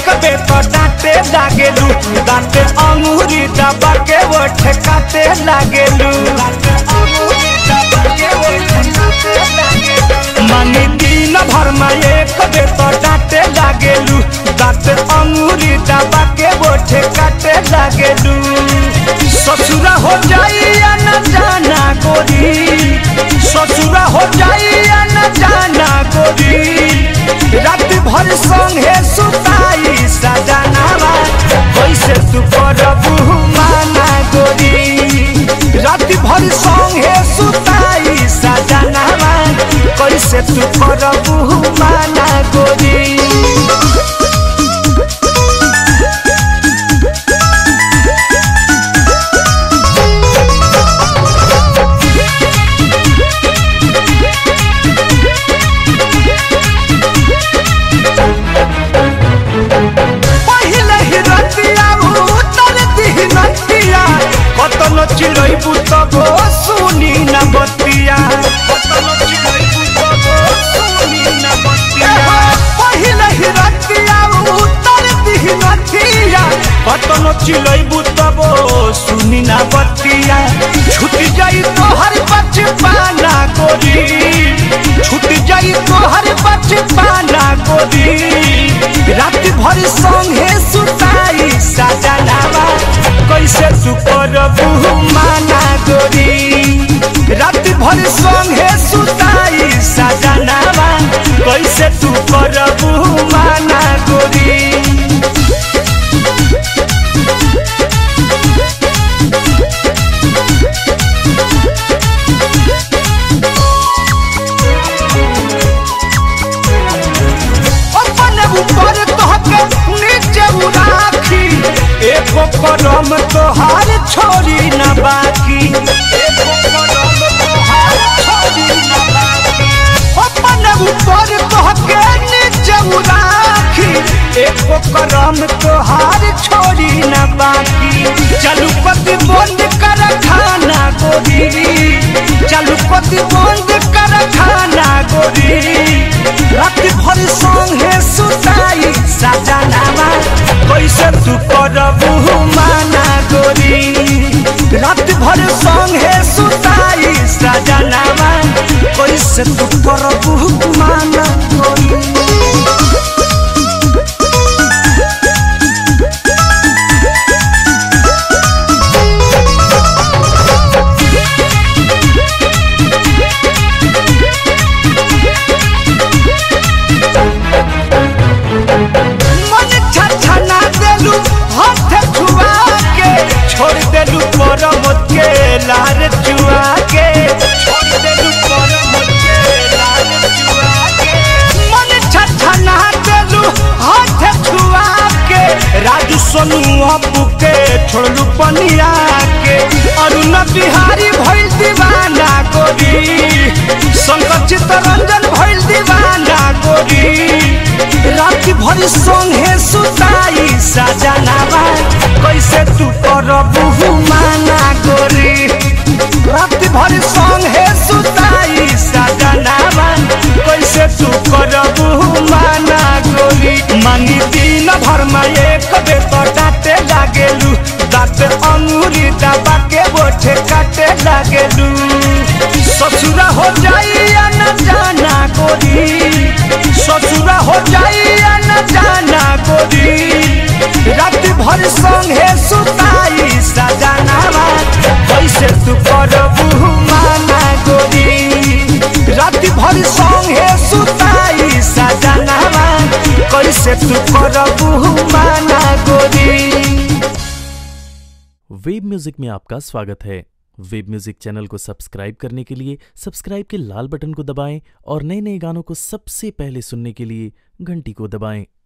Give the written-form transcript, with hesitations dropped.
एक बे तो डांटे लागेलू, दांते अंगूरी दबा के वो ठेकाते लागेलू। मानी दिन भर में एक बे तो डांटे लागेलू, दांते अंगूरी दबा के वो ठेकाते लागेलू। ससुरा हो जाई या न जाना गोरी, ससुरा हो जाई या न जाना गोरी, रात भर संगे सुताई सजनावा कैसे तू करबू माना गोरी, रात भर संगे सुताई सजनावा कैसे तू करबू माना गोरी। चिड़ै बुतबो सुनी न बतिया, पहिले ही रतिया उतर दिही नथिया, कतनो चिड़ै बुतबो सुनी न बतिया। छूट जाई तोहर बचपना गोरी, छूट जाई तोहर बचपना गोरी, रात भर संगे सुताई सजनावा कैसे तू करबू माना गोरी, रात भर संगे सुताई सजनावा कैसे तू करबू माना गोरी। एको करम तोहार छोड़ी न बाकी, एको करम तोहार छोड़ी न बाकी, अपन ऊपर तोहके नीचे राखी, एको करम तोहार छोड़ी न बाकी। चलू पति बंद कर खाना गोरी, चलू पति बंद कर खाना गोरी, रात भर संगे सुताई सजनावा कैसे तू करबू माना गोरी, रात भर संगे सुताई सजनावा कैसे तू करबू माना गोरी। लार चुआ के छोड़ देलू करम के लार चुआ के, मन छछना देलू हाथ छुआ के, राजू सोनू अपू के छोड़लू पनिया के, अरुण बिहारी भइल दीवाना गोरी, शंकर चित्तरंजन भइल दीवाना गोरी, रात भर संगे सुताई सजनावा कैसे तू करबू माना गोरी, रात भर संगे सुताई सजनावा कैसे तू करबू माना गोरी। मानी दिन भर में एक बे तो डांटे लागेलू, दांत अंगूरी दबा के वो ठेकाते लागेलू। ससुरा हो जाई या न जाना गोरी, ससुरा हो जाई या न जाना गोरी, रात भर संगे सुताई सजनावा कैसे तू करबू माना गोरी, रात भर संगे सुताई सजनावा कैसे तू करबू माना गोरी। वेब म्यूजिक में आपका स्वागत है। वेब म्यूजिक चैनल को सब्सक्राइब करने के लिए सब्सक्राइब के लाल बटन को दबाएं और नए नए गानों को सबसे पहले सुनने के लिए घंटी को दबाएं।